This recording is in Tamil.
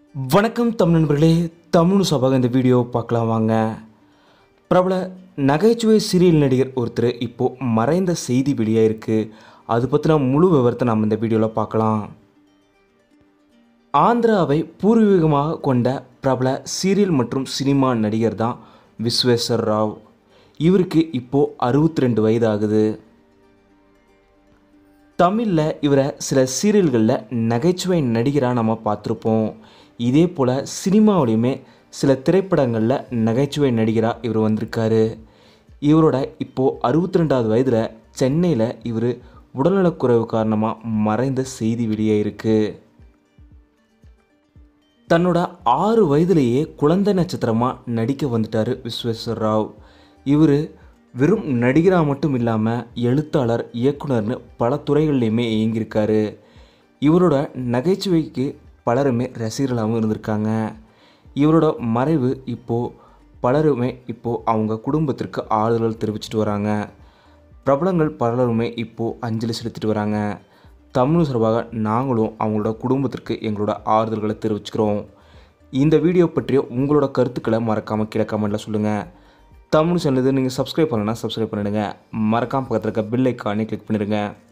வணக்கம் தமிழ் நண்பர்களே, தமிழ் சபாக இந்த வீடியோ பார்க்கலாம் வாங்க. பிரபல நகைச்சுவை சீரியல் நடிகர் ஒருத்தர் இப்போது மறைந்த செய்தி வெளியாயிருக்கு. அது பற்றின முழு விவரத்தை நாம் இந்த வீடியோவில் பார்க்கலாம். ஆந்திராவை பூர்வீகமாக கொண்ட பிரபல சீரியல் மற்றும் சினிமா நடிகர் தான் விஸ்வேஸ்வர் ராவ். இவருக்கு இப்போது 62 வயது ஆகுது. தமிழில் இவரை சில சீரியல்களில் நகைச்சுவை நடிகராக நம்ம பார்த்துருப்போம். இதே போல் சினிமாவிலையுமே சில திரைப்படங்களில் நகைச்சுவை நடிகராக இவர் வந்திருக்காரு. இவரோட இப்போது 62வது வயதில் சென்னையில் இவர் உடல்நலக்குறைவு காரணமாக மறைந்த செய்தி வெளியாயிருக்கு. தன்னோட 6 வயதிலேயே குழந்தை நட்சத்திரமாக நடிக்க வந்துட்டார் விஸ்வேஸ்வர் ராவ். இவர் வெறும் நடிகராக மட்டும் இல்லாமல் எழுத்தாளர், இயக்குனர்னு பல துறைகள்லையுமே இயங்கியிருக்காரு. இவரோட நகைச்சுவைக்கு பலருமே ரசிகர்களாகவும் இருந்திருக்காங்க. இவரோட மறைவு இப்போது பலருமே அவங்க குடும்பத்திற்கு ஆறுதல் தெரிவிச்சிட்டு வராங்க. பிரபலங்கள் பலருமே இப்போது அஞ்சலி செலுத்திட்டு வராங்க. தமிழ் சார்பாக நாங்களும் அவங்களோட குடும்பத்திற்கு எங்களோட ஆறுதல்களை தெரிவிச்சுக்கிறோம். இந்த வீடியோ பற்றிய உங்களோட கருத்துக்களை மறக்காமல் கீழே கமெண்ட்டில் சொல்லுங்கள். தமிழ் சேனலுக்கு நீங்கள் சப்ஸ்கிரைப் பண்ணலைன்னா சப்ஸ்கிரைப் பண்ணிடுங்க. மறக்காமல் பக்கத்தில் இருக்க பெல் ஐக்கானே கிளிக் பண்ணிடுங்க.